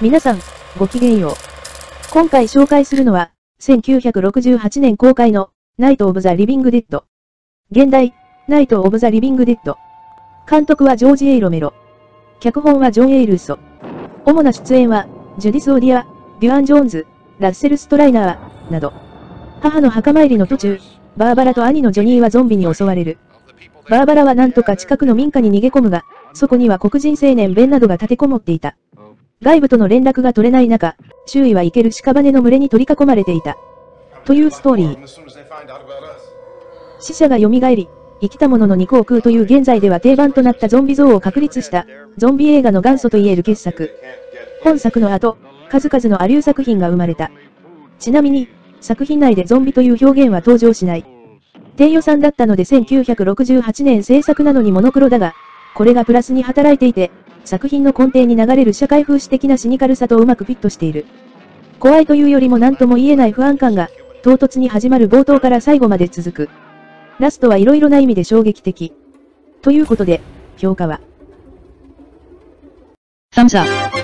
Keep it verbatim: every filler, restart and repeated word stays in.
皆さん、ごきげんよう。今回紹介するのは、せんきゅうひゃくろくじゅうはちねん公開の、ナイト・オブ・ザ・リビング・デッド。現代、ナイト・オブ・ザ・リビング・デッド。監督はジョージ・エイ・ロメロ。脚本はジョン・エイ・ルーソ。主な出演は、ジュディス・オディア、デュアン・ジョーンズ、ラッセル・ストライナー、など。母の墓参りの途中、バーバラと兄のジョニーはゾンビに襲われる。バーバラはなんとか近くの民家に逃げ込むが、そこには黒人青年ベンなどが立てこもっていた。外部との連絡が取れない中、周囲は生ける屍の群れに取り囲まれていた。というストーリー。死者が蘇り、生きた者の肉を食うという現在では定番となったゾンビ像を確立した、ゾンビ映画の元祖と言える傑作。本作の後、数々のアリュー作品が生まれた。ちなみに、作品内でゾンビという表現は登場しない。低予算だったのでせんきゅうひゃくろくじゅうはちねん制作なのにモノクロだが、これがプラスに働いていて、作品の根底に流れる社会風刺的なシニカルさとうまくフィットしている。怖いというよりも何とも言えない不安感が、唐突に始まる冒頭から最後まで続く。ラストはいろいろな意味で衝撃的。ということで、評価は。Thumbs up.